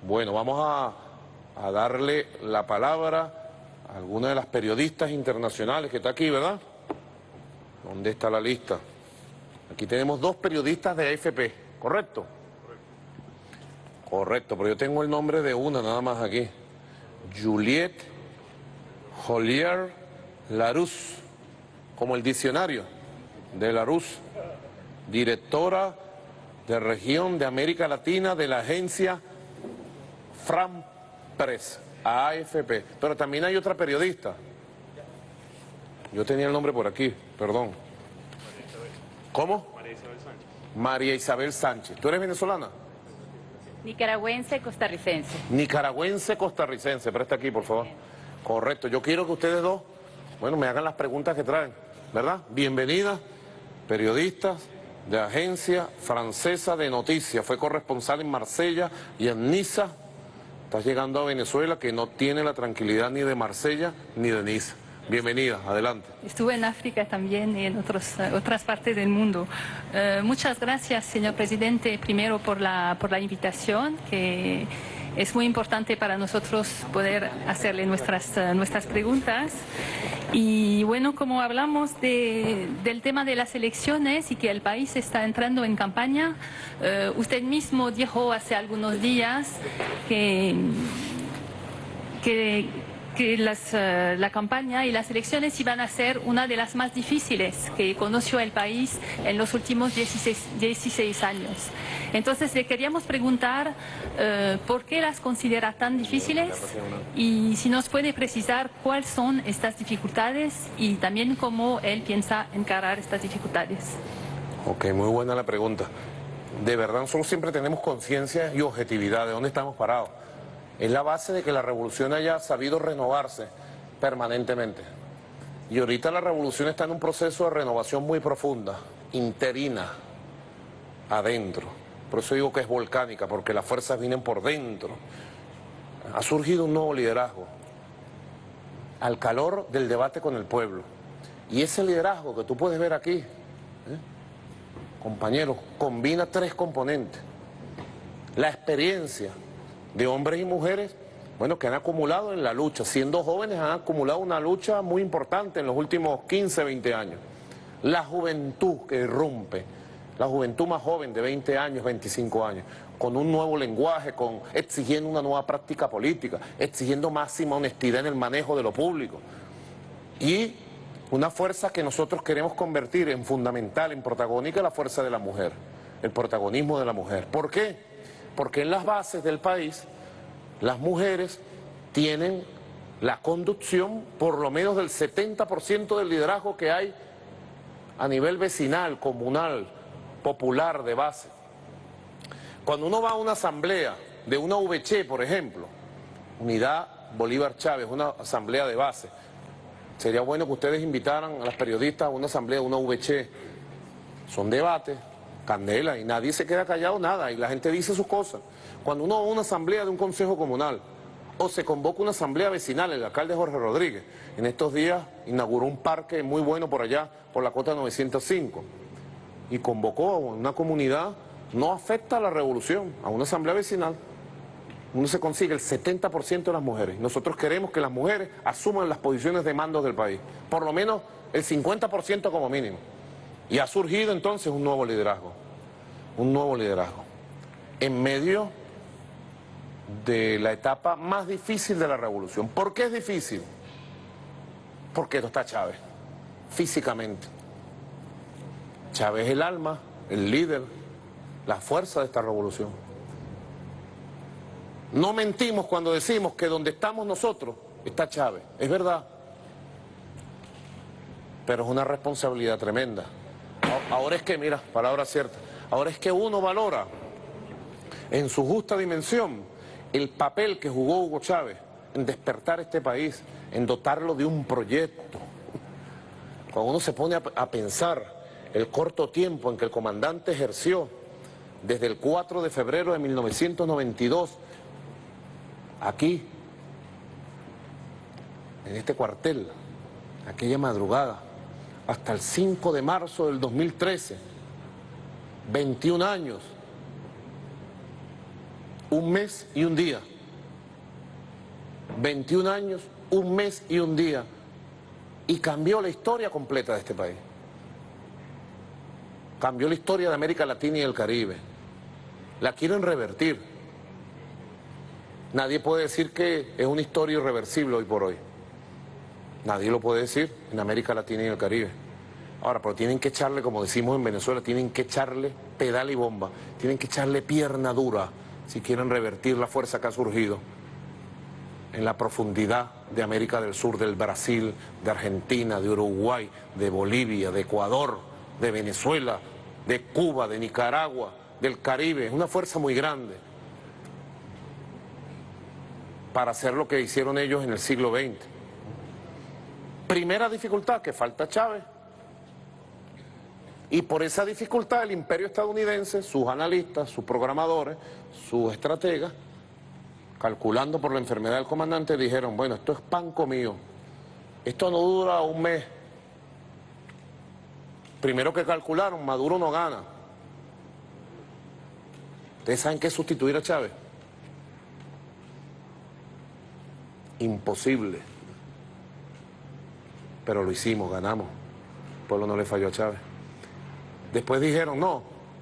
Bueno, vamos a darle la palabra a alguna de las periodistas internacionales que está aquí, ¿verdad? ¿Dónde está la lista? Aquí tenemos dos periodistas de AFP, ¿correcto? Correcto, pero yo tengo el nombre de una nada más aquí. Juliette Jolier Larousse, como el diccionario de Larousse, directora de región de América Latina de la agencia France Presse, AFP. Pero también hay otra periodista. Yo tenía el nombre por aquí, perdón. ¿Cómo? María Isabel Sánchez. María Isabel Sánchez. ¿Tú eres venezolana? Nicaragüense costarricense. Nicaragüense costarricense. Presta aquí, por favor. Correcto. Yo quiero que ustedes dos, bueno, me hagan las preguntas que traen, ¿verdad? Bienvenidas, periodistas de Agencia Francesa de Noticias. Fue corresponsal en Marsella y en Niza. Estás llegando a Venezuela, que no tiene la tranquilidad ni de Marsella ni de Niza. Bienvenida, adelante. Estuve en África también y en otras partes del mundo. Muchas gracias, señor presidente, primero por la invitación, que es muy importante para nosotros poder hacerle nuestras preguntas. Y bueno, como hablamos del tema de las elecciones y que el país está entrando en campaña, usted mismo dijo hace algunos días que la campaña y las elecciones iban a ser una de las más difíciles que conoció el país en los últimos 16 años. Entonces le queríamos preguntar por qué las considera tan difíciles y si nos puede precisar cuáles son estas dificultades y también cómo él piensa encarar estas dificultades. Ok, muy buena la pregunta. De verdad, nosotros siempre tenemos conciencia y objetividad de dónde estamos parados. Es la base de que la revolución haya sabido renovarse permanentemente. Y ahorita la revolución está en un proceso de renovación muy profunda, interina, adentro. Por eso digo que es volcánica, porque las fuerzas vienen por dentro. Ha surgido un nuevo liderazgo, al calor del debate con el pueblo. Y ese liderazgo que tú puedes ver aquí, compañeros, combina tres componentes. La experiencia de hombres y mujeres, bueno, que han acumulado en la lucha, siendo jóvenes han acumulado una lucha muy importante en los últimos 15, 20 años. La juventud que irrumpe, la juventud más joven de 20 años, 25 años, con un nuevo lenguaje, exigiendo una nueva práctica política, exigiendo máxima honestidad en el manejo de lo público. Y una fuerza que nosotros queremos convertir en fundamental, en protagónica, la fuerza de la mujer, el protagonismo de la mujer. ¿Por qué? Porque en las bases del país, las mujeres tienen la conducción por lo menos del 70% del liderazgo que hay a nivel vecinal, comunal, popular, de base. Cuando uno va a una asamblea de una VC, por ejemplo, Unidad Bolívar Chávez, una asamblea de base, sería bueno que ustedes invitaran a las periodistas a una asamblea de una VC. Son debates, candela, y nadie se queda callado, nada, y la gente dice sus cosas. Cuando uno va a una asamblea de un consejo comunal o se convoca una asamblea vecinal, el alcalde Jorge Rodríguez en estos días inauguró un parque muy bueno por allá, por la Cota 905, y convocó a una comunidad, no afecta a la revolución, a una asamblea vecinal. Uno se consigue el 70% de las mujeres. Nosotros queremos que las mujeres asuman las posiciones de mando del país, por lo menos el 50% como mínimo. Y ha surgido entonces un nuevo liderazgo, en medio de la etapa más difícil de la revolución. ¿Por qué es difícil? Porque no está Chávez, físicamente. Chávez es el alma, el líder, la fuerza de esta revolución. No mentimos cuando decimos que donde estamos nosotros está Chávez, es verdad. Pero es una responsabilidad tremenda. Ahora es que, mira, palabra cierta, ahora es que uno valora en su justa dimensión el papel que jugó Hugo Chávez en despertar este país, en dotarlo de un proyecto. Cuando uno se pone a pensar el corto tiempo en que el comandante ejerció, desde el 4 de febrero de 1992, aquí, en este cuartel, aquella madrugada, hasta el 5 de marzo del 2013, 21 años, un mes y un día. 21 años, un mes y un día. Y cambió la historia completa de este país. Cambió la historia de América Latina y el Caribe. La quieren revertir. Nadie puede decir que es una historia irreversible hoy por hoy. Nadie lo puede decir en América Latina y el Caribe. Ahora, pero tienen que echarle, como decimos en Venezuela, tienen que echarle pedal y bomba. Tienen que echarle pierna dura si quieren revertir la fuerza que ha surgido en la profundidad de América del Sur, del Brasil, de Argentina, de Uruguay, de Bolivia, de Ecuador, de Venezuela, de Cuba, de Nicaragua, del Caribe. Es una fuerza muy grande para hacer lo que hicieron ellos en el siglo XX. Primera dificultad, que falta Chávez. Y por esa dificultad el imperio estadounidense, sus analistas, sus programadores, sus estrategas, calculando por la enfermedad del comandante, dijeron, bueno, esto es pan comido, esto no dura un mes. Primero que calcularon, Maduro no gana. ¿Ustedes saben qué es sustituir a Chávez? Imposible. Pero lo hicimos, ganamos. El pueblo no le falló a Chávez. Después dijeron, no,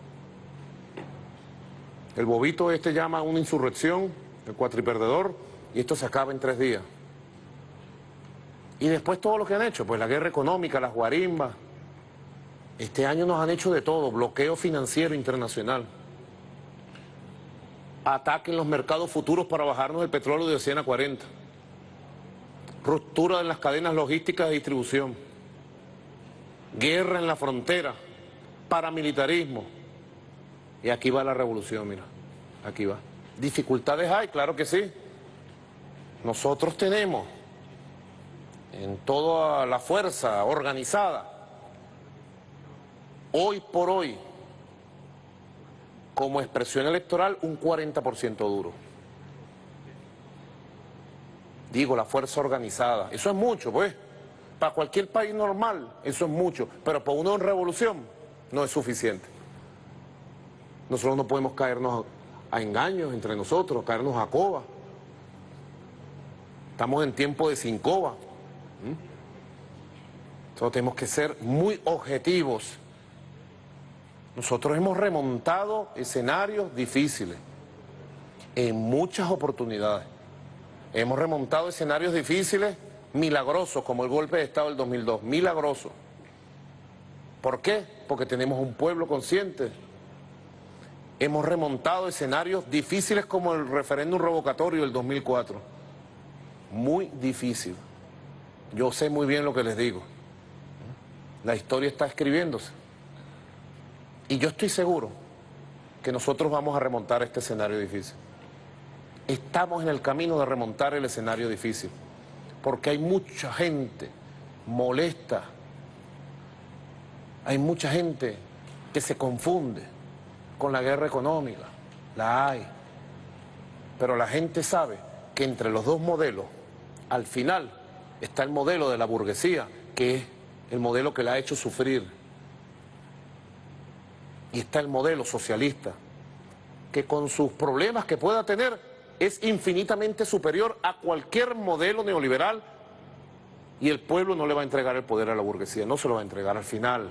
el bobito este llama a una insurrección, el cuatriperdedor, y esto se acaba en 3 días. Y después todo lo que han hecho, pues la guerra económica, las guarimbas. Este año nos han hecho de todo, bloqueo financiero internacional, ataque en los mercados futuros para bajarnos el petróleo de 100 a 40, ruptura en las cadenas logísticas de distribución, guerra en la frontera, paramilitarismo. Y aquí va la revolución, mira, aquí va. ¿Dificultades hay? Claro que sí. Nosotros tenemos en toda la fuerza organizada, hoy por hoy, como expresión electoral, un 40% duro. Digo, la fuerza organizada. Eso es mucho, pues. Para cualquier país normal, eso es mucho. Pero para uno en revolución, no es suficiente. Nosotros no podemos caernos a engaños entre nosotros, caernos a coba. Estamos en tiempo de sin coba. Nosotros tenemos que ser muy objetivos. Nosotros hemos remontado escenarios difíciles en muchas oportunidades. Hemos remontado escenarios difíciles milagrosos, como el golpe de Estado del 2002, milagrosos. ¿Por qué? Porque tenemos un pueblo consciente. Hemos remontado escenarios difíciles como el referéndum revocatorio del 2004. Muy difícil. Yo sé muy bien lo que les digo. La historia está escribiéndose. Y yo estoy seguro que nosotros vamos a remontar este escenario difícil. Estamos en el camino de remontar el escenario difícil, porque hay mucha gente molesta, hay mucha gente que se confunde con la guerra económica, la hay, pero la gente sabe que entre los dos modelos, al final, está el modelo de la burguesía, que es el modelo que la ha hecho sufrir, y está el modelo socialista, que con sus problemas que pueda tener, es infinitamente superior a cualquier modelo neoliberal, y el pueblo no le va a entregar el poder a la burguesía, no se lo va a entregar al final.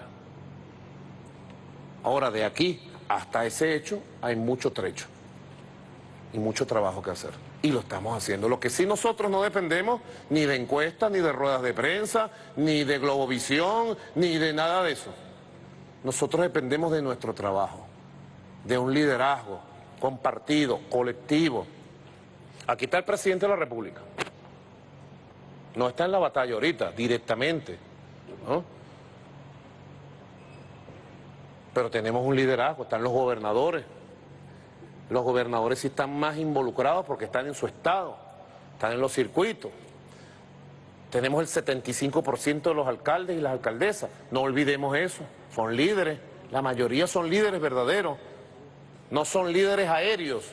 Ahora, de aquí hasta ese hecho hay mucho trecho y mucho trabajo que hacer, y lo estamos haciendo. Lo que sí, nosotros no dependemos ni de encuestas, ni de ruedas de prensa, ni de Globovisión, ni de nada de eso. Nosotros dependemos de nuestro trabajo, de un liderazgo compartido, colectivo. Aquí está el presidente de la República. No está en la batalla ahorita, directamente, ¿no? Pero tenemos un liderazgo, están los gobernadores. Los gobernadores sí están más involucrados porque están en su estado, están en los circuitos. Tenemos el 75% de los alcaldes y las alcaldesas. No olvidemos eso, son líderes. La mayoría son líderes verdaderos, no son líderes aéreos.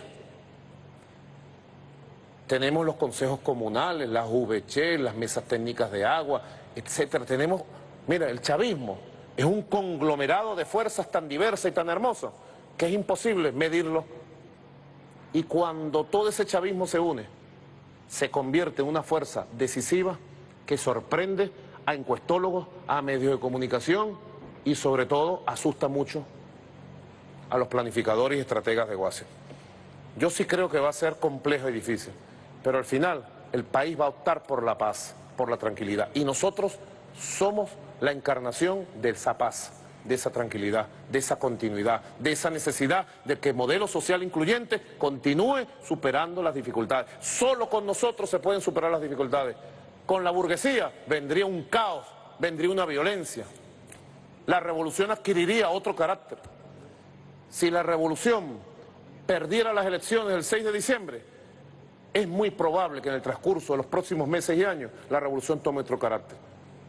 Tenemos los consejos comunales, las VC, las mesas técnicas de agua, etcétera. Tenemos, mira, el chavismo es un conglomerado de fuerzas tan diversas y tan hermosas que es imposible medirlo. Y cuando todo ese chavismo se une, se convierte en una fuerza decisiva que sorprende a encuestólogos, a medios de comunicación y sobre todo asusta mucho a los planificadores y estrategas de Washington. Yo sí creo que va a ser complejo y difícil, pero al final el país va a optar por la paz, por la tranquilidad. Y nosotros somos la encarnación de esa paz, de esa tranquilidad, de esa continuidad, de esa necesidad de que el modelo social incluyente continúe superando las dificultades. Solo con nosotros se pueden superar las dificultades. Con la burguesía vendría un caos, vendría una violencia. La revolución adquiriría otro carácter. Si la revolución perdiera las elecciones el 6 de diciembre, es muy probable que en el transcurso de los próximos meses y años la revolución tome otro carácter.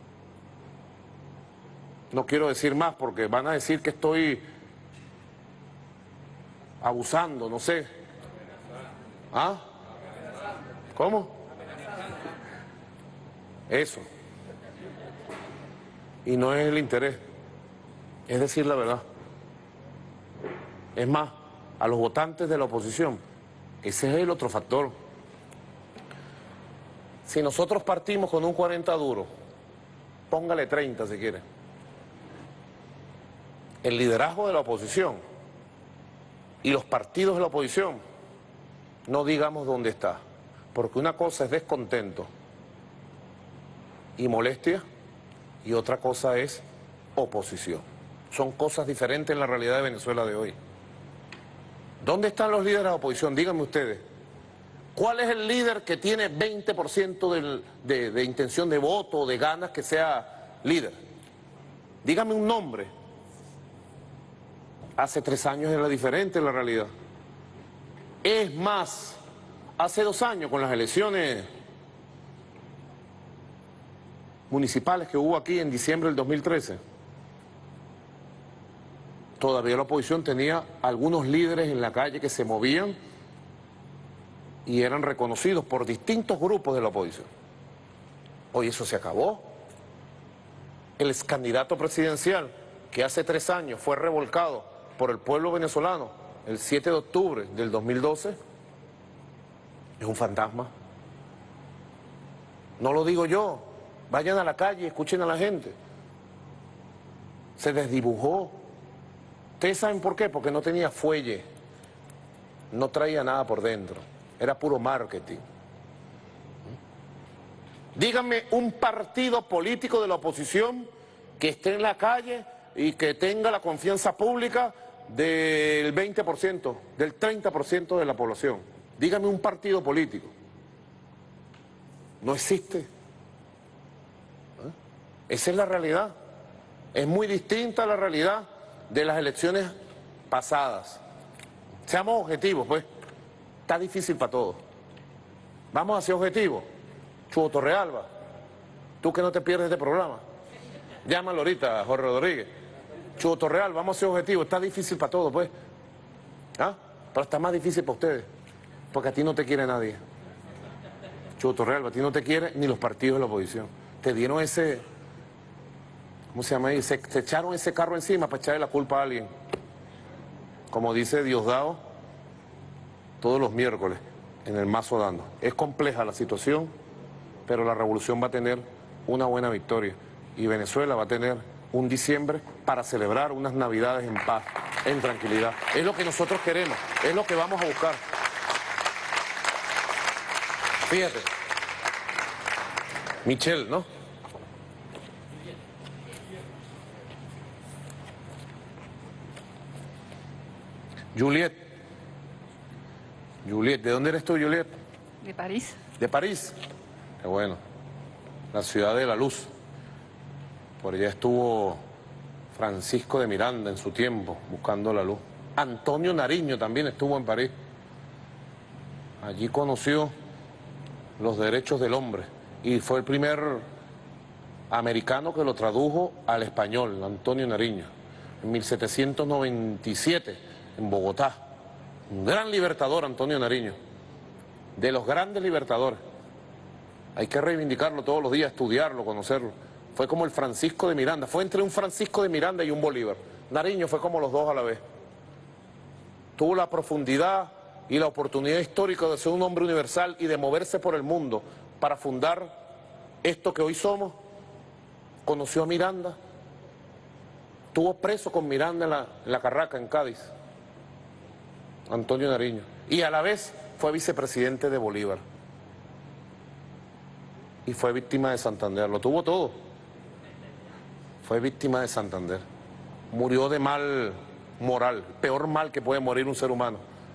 No quiero decir más porque van a decir que estoy abusando, no sé. ¿Ah? ¿Cómo? Eso. Y no es el interés, es decir la verdad. Es más, a los votantes de la oposición, ese es el otro factor. Si nosotros partimos con un 40 duro, póngale 30 si quiere. El liderazgo de la oposición y los partidos de la oposición, no digamos dónde está, porque una cosa es descontento y molestia y otra cosa es oposición. Son cosas diferentes en la realidad de Venezuela de hoy. ¿Dónde están los líderes de la oposición? Díganme ustedes. ¿Cuál es el líder que tiene 20% de intención de voto o de ganas que sea líder? Dígame un nombre. Hace 3 años era diferente la realidad. Es más, hace 2 años con las elecciones municipales que hubo aquí en diciembre del 2013, todavía la oposición tenía algunos líderes en la calle que se movían y eran reconocidos por distintos grupos de la oposición. Hoy eso se acabó. El ex candidato presidencial que hace 3 años fue revolcado por el pueblo venezolano el 7 de octubre del 2012 es un fantasma. No lo digo yo, vayan a la calle y escuchen a la gente. Se desdibujó. ¿Ustedes saben por qué? Porque no tenía fuelle, no traía nada por dentro, era puro marketing. Díganme un partido político de la oposición que esté en la calle y que tenga la confianza pública del 20%, del 30% de la población. Dígame un partido político. No existe. Esa es la realidad. Es muy distinta a la realidad de las elecciones pasadas. Seamos objetivos, pues. Está difícil para todos. Vamos a ser objetivos. Chugo Torrealba, tú que no te pierdes este programa, llámalo ahorita, Jorge Rodríguez. Chugo Torrealba, vamos a ser objetivos. Está difícil para todos, pues. ¿Ah? Pero está más difícil para ustedes, porque a ti no te quiere nadie. Chugo Torrealba, a ti no te quiere ni los partidos de la oposición. Te dieron ese... ¿Cómo se llama ahí? Se echaron ese carro encima para echarle la culpa a alguien. Como dice Diosdado, todos los miércoles, en el Mazo Dando. Es compleja la situación, pero la revolución va a tener una buena victoria. Y Venezuela va a tener un diciembre para celebrar unas navidades en paz, en tranquilidad. Es lo que nosotros queremos, es lo que vamos a buscar. Fíjate. Michelle, ¿no? Juliet. Juliet, ¿de dónde eres tú, Juliet? De París. ¿De París? Qué bueno. La ciudad de la luz. Por allá estuvo Francisco de Miranda en su tiempo, buscando la luz. Antonio Nariño también estuvo en París. Allí conoció los derechos del hombre y fue el primer americano que lo tradujo al español, Antonio Nariño, en 1797, en Bogotá. Un gran libertador, Antonio Nariño, de los grandes libertadores. Hay que reivindicarlo todos los días, estudiarlo, conocerlo. Fue como el Francisco de Miranda, fue entre un Francisco de Miranda y un Bolívar. Nariño fue como los dos a la vez. Tuvo la profundidad y la oportunidad histórica de ser un hombre universal y de moverse por el mundo para fundar esto que hoy somos, conoció a Miranda, estuvo preso con Miranda en la Carraca, en Cádiz, Antonio Nariño, y a la vez fue vicepresidente de Bolívar y fue víctima de Santander, lo tuvo todo, fue víctima de Santander, murió de mal moral, peor mal que puede morir un ser humano,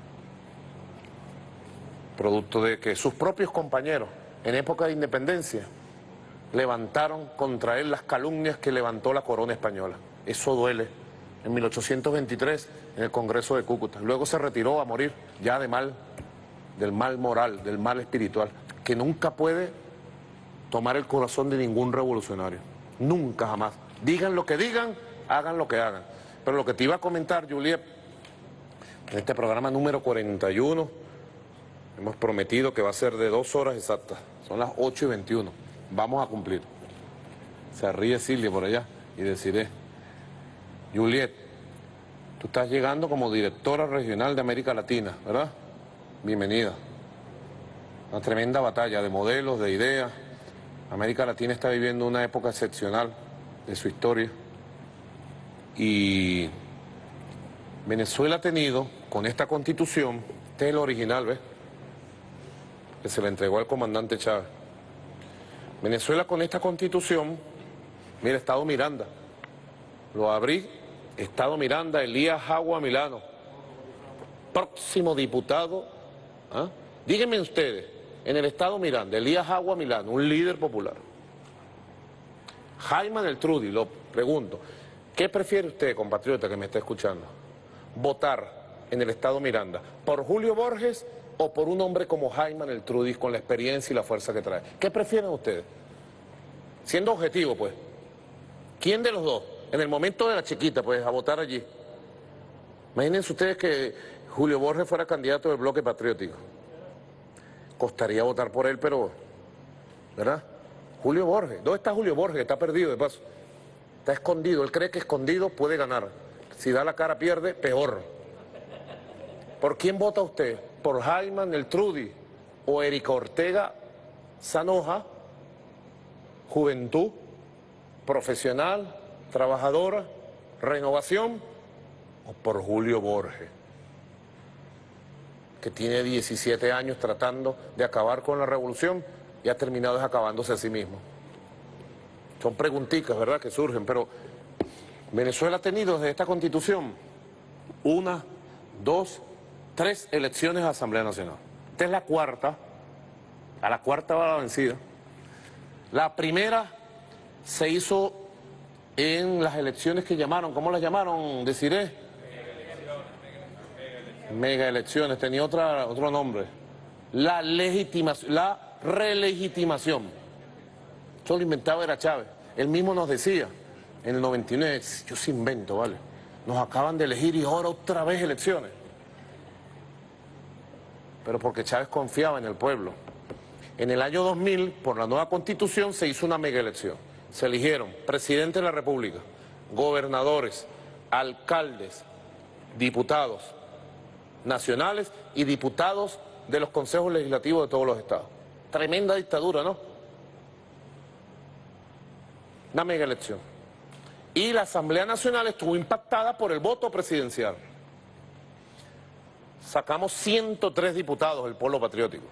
producto de que sus propios compañeros en época de independencia levantaron contra él las calumnias que levantó la corona española. Eso duele. En 1823, en el Congreso de Cúcuta. Luego se retiró a morir ya del mal moral, del mal espiritual, que nunca puede tomar el corazón de ningún revolucionario. Nunca, jamás. Digan lo que digan, hagan lo que hagan. Pero lo que te iba a comentar, Juliet, en este programa número 41, hemos prometido que va a ser de 2 horas exactas. Son las 8:21. Vamos a cumplir. Se ríe Silvia por allá y deciré, Juliet, tú estás llegando como directora regional de América Latina, ¿verdad? Bienvenida. Una tremenda batalla de modelos, de ideas. América Latina está viviendo una época excepcional de su historia. Y Venezuela ha tenido, con esta constitución, este es el original, ¿ves? Que se le entregó al comandante Chávez. Venezuela con esta constitución, mira, Estado Miranda, lo abrí, Estado Miranda, Elías Jagua Milano, próximo diputado, ¿ah? Díganme ustedes, en el Estado Miranda, Elías Jagua Milano, un líder popular. Jaime Neltrudi, lo pregunto, ¿qué prefiere usted, compatriota que me está escuchando? ¿Votar en el Estado Miranda por Julio Borges o por un hombre como Jaime Neltrudi con la experiencia y la fuerza que trae? ¿Qué prefieren ustedes? Siendo objetivo, pues. ¿Quién de los dos? En el momento de la chiquita, pues, a votar allí. Imagínense ustedes que Julio Borges fuera candidato del Bloque Patriótico. Costaría votar por él, pero... ¿verdad? Julio Borges. ¿Dónde está Julio Borges? Está perdido, de paso. Está escondido. Él cree que escondido puede ganar. Si da la cara pierde, peor. ¿Por quién vota usted? ¿Por Jaime Neltrudi o Erika Ortega Sanoja? Juventud, profesional, trabajadora, renovación, o por Julio Borges, que tiene 17 años tratando de acabar con la revolución y ha terminado acabándose a sí mismo. Son preguntitas, ¿verdad?, que surgen, pero Venezuela ha tenido desde esta constitución 1, 2, 3 elecciones a Asamblea Nacional. Esta es la cuarta, a la cuarta va la vencida. La primera se hizo en las elecciones que llamaron, ¿cómo las llamaron? Deciré. Mega elecciones, tenía otro nombre. La relegitimación. Eso lo inventaba era Chávez. Él mismo nos decía, en el 99, yo sí invento, ¿vale? Nos acaban de elegir y ahora otra vez elecciones. Pero porque Chávez confiaba en el pueblo. En el año 2000, por la nueva constitución, se hizo una mega elección. Se eligieron presidente de la República, gobernadores, alcaldes, diputados nacionales y diputados de los consejos legislativos de todos los estados. Tremenda dictadura, ¿no? Una mega elección. Y la Asamblea Nacional estuvo impactada por el voto presidencial. Sacamos 103 diputados del Polo Patriótico.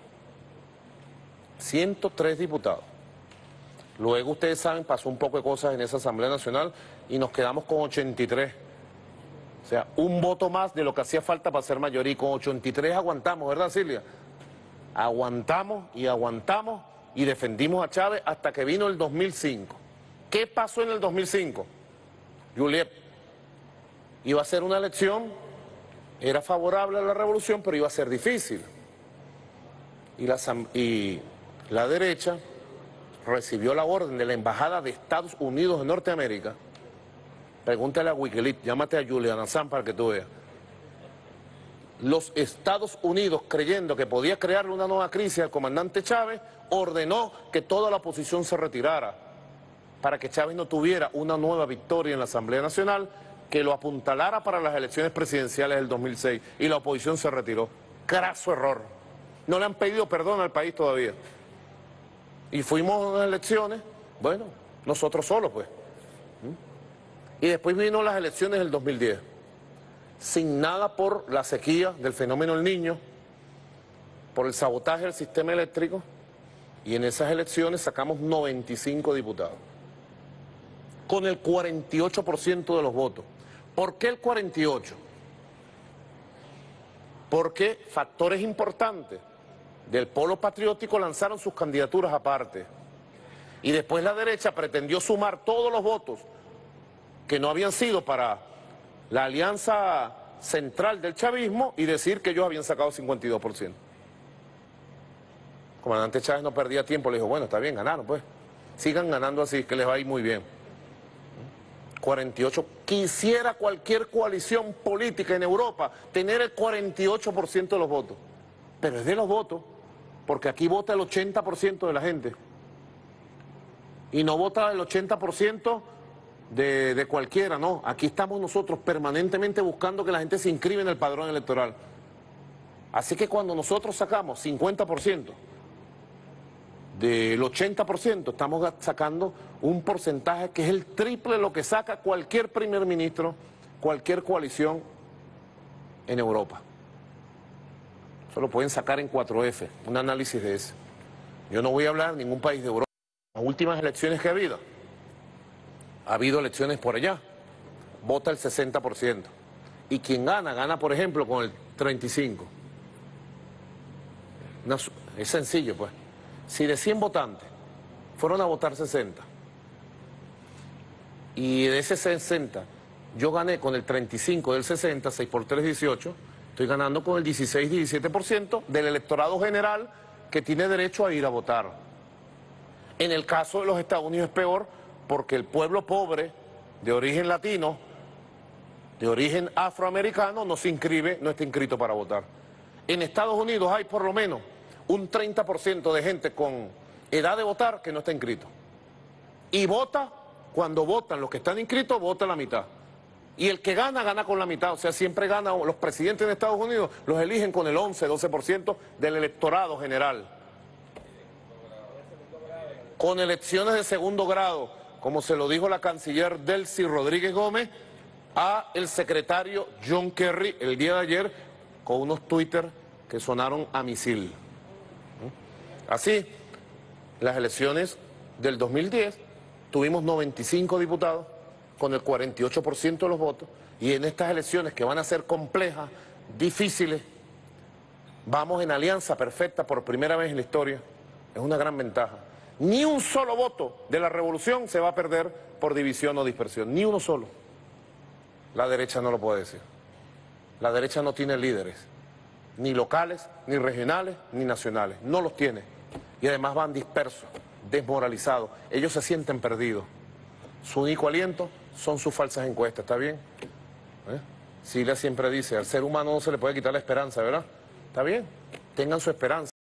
103 diputados. Luego, ustedes saben, pasó un poco de cosas en esa Asamblea Nacional y nos quedamos con 83. O sea, un voto más de lo que hacía falta para ser mayoría. Y con 83 aguantamos, ¿verdad, Silvia? Aguantamos y defendimos a Chávez hasta que vino el 2005. ¿Qué pasó en el 2005? Juliet, iba a ser una elección, era favorable a la revolución, pero iba a ser difícil. Y la derecha recibió la orden de la Embajada de Estados Unidos de Norteamérica. Pregúntale a Wikileaks, llámate a Julian Assange para que tú veas. Los Estados Unidos, creyendo que podía crearle una nueva crisis al comandante Chávez, ordenó que toda la oposición se retirara para que Chávez no tuviera una nueva victoria en la Asamblea Nacional, que lo apuntalara para las elecciones presidenciales del 2006, y la oposición se retiró. Craso error. No le han pedido perdón al país todavía. Y fuimos a unas elecciones, bueno, nosotros solos pues. Y después vino las elecciones del 2010. Sin nada por la sequía del fenómeno El Niño, por el sabotaje del sistema eléctrico, y en esas elecciones sacamos 95 diputados, con el 48% de los votos. ¿Por qué el 48%? Porque factores importantes del polo patriótico lanzaron sus candidaturas aparte, y después la derecha pretendió sumar todos los votos que no habían sido para la alianza central del chavismo y decir que ellos habían sacado 52%. El comandante Chávez no perdía tiempo, le dijo, bueno, está bien, ganaron pues, sigan ganando así, que les va a ir muy bien. 48, quisiera cualquier coalición política en Europa tener el 48% de los votos, pero es de los votos, porque aquí vota el 80% de la gente, y no vota el 80% de cualquiera, no, aquí estamos nosotros permanentemente buscando que la gente se inscriba en el padrón electoral. Así que cuando nosotros sacamos 50%, del 80%, estamos sacando un porcentaje que es el triple de lo que saca cualquier primer ministro, cualquier coalición en Europa. Eso lo pueden sacar en 4F, un análisis de ese. Yo no voy a hablar de ningún país de Europa. Las últimas elecciones que ha habido elecciones por allá, vota el 60%. Y quien gana, gana por ejemplo con el 35%. Es sencillo pues. Si de 100 votantes fueron a votar 60, y de ese 60 yo gané con el 35 del 60, 6 por 3, 18, estoy ganando con el 16, 17% del electorado general que tiene derecho a ir a votar. En el caso de los Estados Unidos es peor, porque el pueblo pobre, de origen latino, de origen afroamericano, no se inscribe, no está inscrito para votar. En Estados Unidos hay por lo menos un 30% de gente con edad de votar que no está inscrito. Y vota, cuando votan los que están inscritos, vota la mitad. Y el que gana, gana con la mitad. O sea, siempre gana, los presidentes de Estados Unidos los eligen con el 11, 12% del electorado general. Con elecciones de segundo grado, como se lo dijo la canciller Delcy Rodríguez Gómez a el secretario John Kerry el día de ayer, con unos Twitter que sonaron a misil. Así, las elecciones del 2010 tuvimos 95 diputados con el 48% de los votos, y en estas elecciones que van a ser complejas, difíciles, vamos en alianza perfecta por primera vez en la historia. Es una gran ventaja. Ni un solo voto de la revolución se va a perder por división o dispersión, ni uno solo. La derecha no lo puede decir. La derecha no tiene líderes, ni locales, ni regionales, ni nacionales. No los tiene. Y además van dispersos, desmoralizados. Ellos se sienten perdidos. Su único aliento son sus falsas encuestas, ¿está bien? Silvia siempre dice, al ser humano no se le puede quitar la esperanza, ¿verdad? ¿Está bien? Tengan su esperanza.